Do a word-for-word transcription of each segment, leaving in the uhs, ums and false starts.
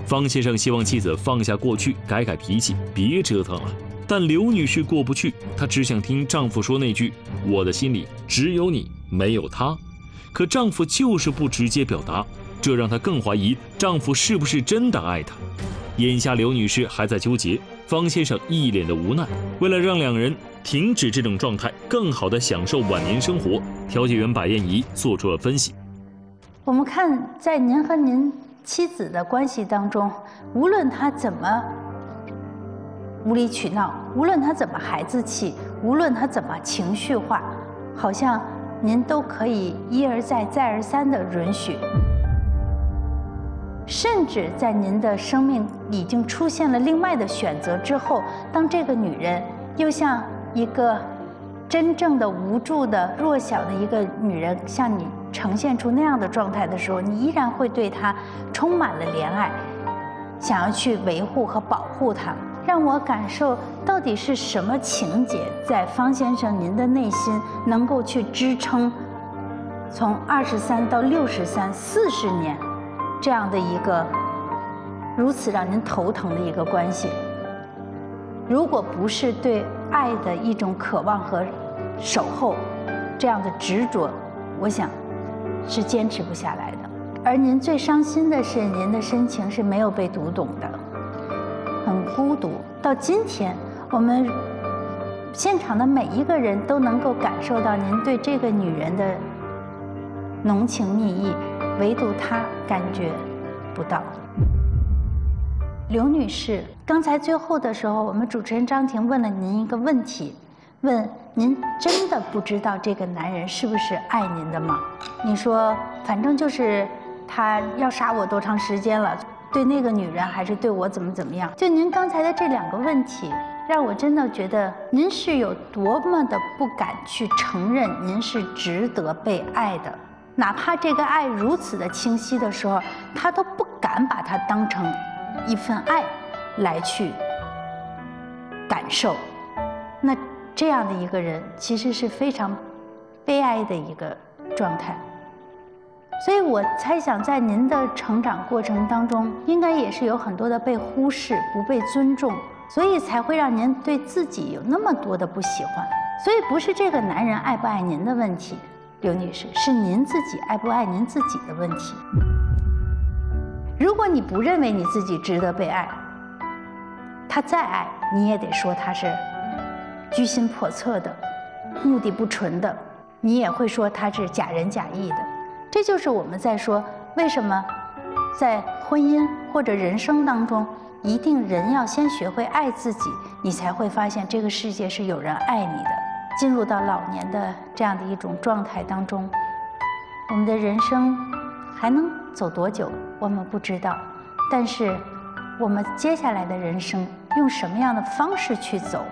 方先生希望妻子放下过去，改改脾气，别折腾了。但刘女士过不去，她只想听丈夫说那句“我的心里只有你，没有他”。可丈夫就是不直接表达，这让她更怀疑丈夫是不是真的爱她。眼下刘女士还在纠结，方先生一脸的无奈。为了让两人停止这种状态，更好地享受晚年生活，调解员白燕仪做出了分析。 我们看，在您和您妻子的关系当中，无论她怎么无理取闹，无论她怎么孩子气，无论她怎么情绪化，好像您都可以一而再、再而三的允许。甚至在您的生命已经出现了另外的选择之后，当这个女人又像一个真正的无助的弱小的一个女人向你呈现出那样的状态的时候，你依然会对她充满了怜爱，想要去维护和保护她。让我感受到底是什么情节在方先生您的内心能够去支撑从二十三到六十三四十年这样的一个如此让您头疼的一个关系。如果不是对爱的一种渴望和守候，这样的执着，我想是坚持不下来的。而您最伤心的是，您的深情是没有被读懂的，很孤独。到今天，我们现场的每一个人都能够感受到您对这个女人的浓情蜜意，唯独她感觉不到。刘女士，刚才最后的时候，我们主持人张婷问了您一个问题，问您真的不知道这个男人是不是爱您的吗？你说反正就是他要杀我多长时间了，对那个女人还是对我怎么怎么样？就您刚才的这两个问题，让我真的觉得您是有多么的不敢去承认您是值得被爱的，哪怕这个爱如此的清晰的时候，他都不敢把它当成一份爱来去感受。那这样的一个人其实是非常悲哀的一个状态。所以我猜想，在您的成长过程当中，应该也是有很多的被忽视、不被尊重，所以才会让您对自己有那么多的不喜欢。所以不是这个男人爱不爱您的问题，刘女士，是您自己爱不爱您自己的问题。如果你不认为你自己值得被爱，他再爱你也得说他是居心叵测的、目的不纯的，你也会说他是假仁假义的。这就是我们在说，为什么在婚姻或者人生当中，一定人要先学会爱自己，你才会发现这个世界是有人爱你的。进入到老年的这样的一种状态当中，我们的人生还能走多久，我们不知道。但是我们接下来的人生用什么样的方式去走，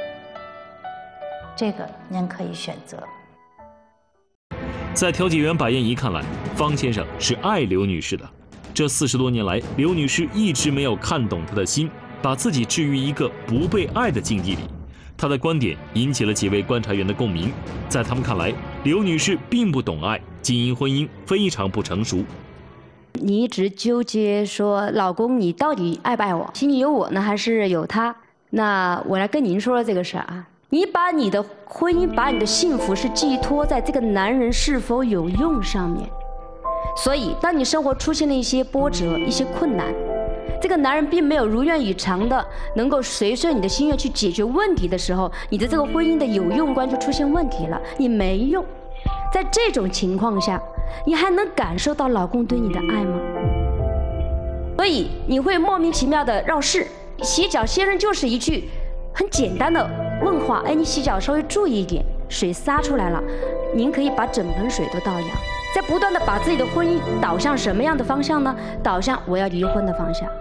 这个您可以选择。 在调解员白燕仪看来，方先生是爱刘女士的。这四十多年来，刘女士一直没有看懂他的心，把自己置于一个不被爱的境地里。她的观点引起了几位观察员的共鸣。在他们看来，刘女士并不懂爱，经营婚姻非常不成熟。 你一直纠结说，老公你到底爱不爱我？心里有我呢，还是有他？那我来跟您说说这个事儿啊。你把你的婚姻，把你的幸福是寄托在这个男人是否有用上面。所以，当你生活出现了一些波折、一些困难，这个男人并没有如愿以偿的能够随顺你的心愿去解决问题的时候，你的这个婚姻的有用观就出现问题了，你没用。在这种情况下，你还能感受到老公对你的爱吗？所以你会莫名其妙的绕事。洗脚先生就是一句很简单的问话，哎，你洗脚稍微注意一点，水洒出来了，您可以把整盆水都倒扬。在不断的把自己的婚姻导向什么样的方向呢？导向我要离婚的方向。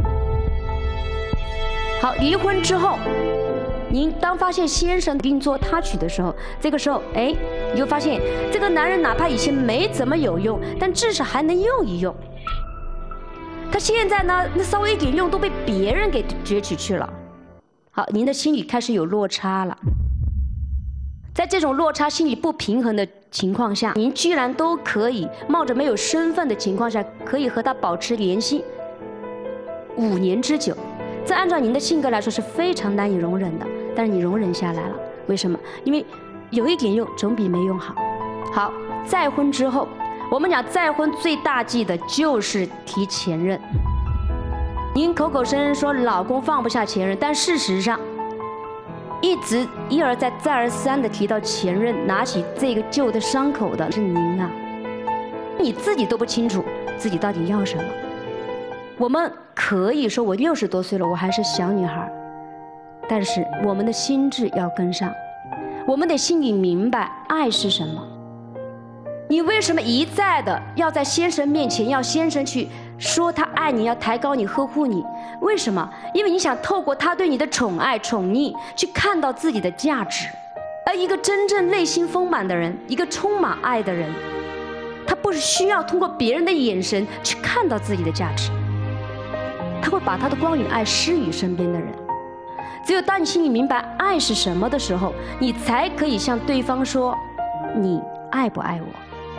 好，离婚之后，您当发现先生给你做他娶的时候，这个时候，哎，你就发现这个男人哪怕以前没怎么有用，但至少还能用一用。他现在呢，那稍微一点用都被别人给攫取去了。好，您的心里开始有落差了。在这种落差、心理不平衡的情况下，您居然都可以冒着没有身份的情况下，可以和他保持联系， 五年之久，这按照您的性格来说是非常难以容忍的，但是你容忍下来了，为什么？因为有一点用总比没用好。好，再婚之后，我们讲再婚最大忌的就是提前任。您口口声声说老公放不下前任，但事实上，一直一而再再而三的提到前任，拿起这个旧的伤口的是您啊，你自己都不清楚自己到底要什么。我们可以说我六十多岁了，我还是小女孩，但是我们的心智要跟上，我们得心里明白爱是什么。你为什么一再的要在先生面前要先生去说他爱你，要抬高你呵护你？为什么？因为你想透过他对你的宠爱宠溺去看到自己的价值。而一个真正内心丰满的人，一个充满爱的人，他不是需要通过别人的眼神去看到自己的价值，他会把他的光与爱施予身边的人。只有当你心里明白爱是什么的时候，你才可以向对方说你爱不爱我。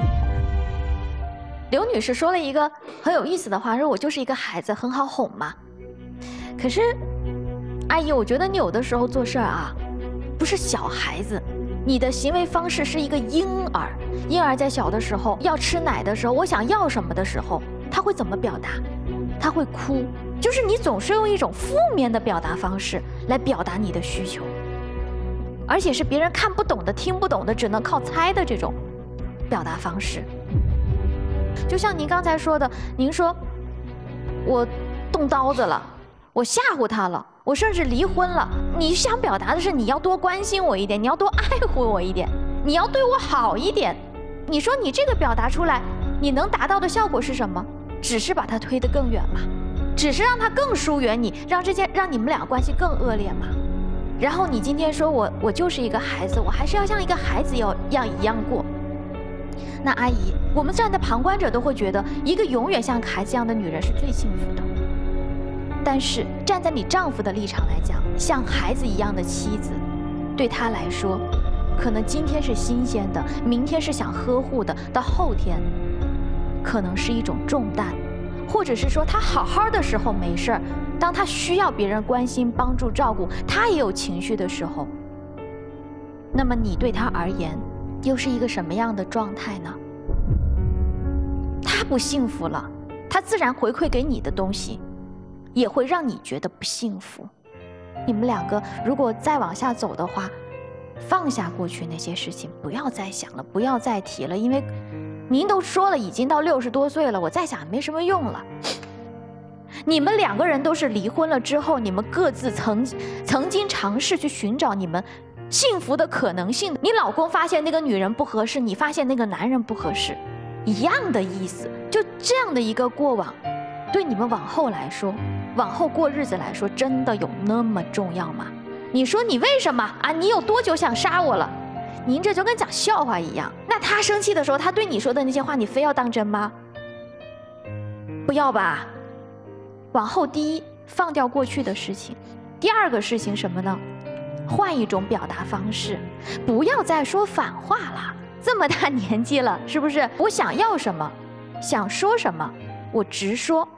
刘女士说了一个很有意思的话，说我就是一个孩子，很好哄嘛。可是阿姨，我觉得你有的时候做事啊不是小孩子，你的行为方式是一个婴儿。婴儿在小的时候要吃奶的时候，我想要什么的时候，他会怎么表达？他会哭，就是你总是用一种负面的表达方式来表达你的需求，而且是别人看不懂的、听不懂的，只能靠猜的这种表达方式。就像您刚才说的，您说我动刀子了，我吓唬他了，我甚至离婚了。你想表达的是你要多关心我一点，你要多爱护我一点，你要对我好一点。你说你这个表达出来，你能达到的效果是什么？只是把他推得更远嘛，只是让他更疏远你，让这件让你们俩关系更恶劣嘛。然后你今天说我我就是一个孩子，我还是要像一个孩子要要一样过。那阿姨，我们站在旁观者都会觉得，一个永远像孩子一样的女人是最幸福的。但是站在你丈夫的立场来讲，像孩子一样的妻子，对他来说，可能今天是新鲜的，明天是想呵护的，到后天，可能是一种重担，或者是说他好好的时候没事儿，当他需要别人关心、帮助、照顾，他也有情绪的时候，那么你对他而言，又是一个什么样的状态呢？他不幸福了，他自然回馈给你的东西，也会让你觉得不幸福。你们两个如果再往下走的话，放下过去那些事情，不要再想了，不要再提了，因为您都说了，已经到六十多岁了，我再想也没什么用了。你们两个人都是离婚了之后，你们各自曾曾经尝试去寻找你们幸福的可能性。你老公发现那个女人不合适，你发现那个男人不合适，一样的意思。就这样的一个过往，对你们往后来说，往后过日子来说，真的有那么重要吗？你说你为什么啊？你有多久想杀我了？您这就跟讲笑话一样。那他生气的时候，他对你说的那些话，你非要当真吗？不要吧。往后第一，放掉过去的事情；第二个事情什么呢？换一种表达方式，不要再说反话了。这么大年纪了，是不是？我想要什么，想说什么，我直说。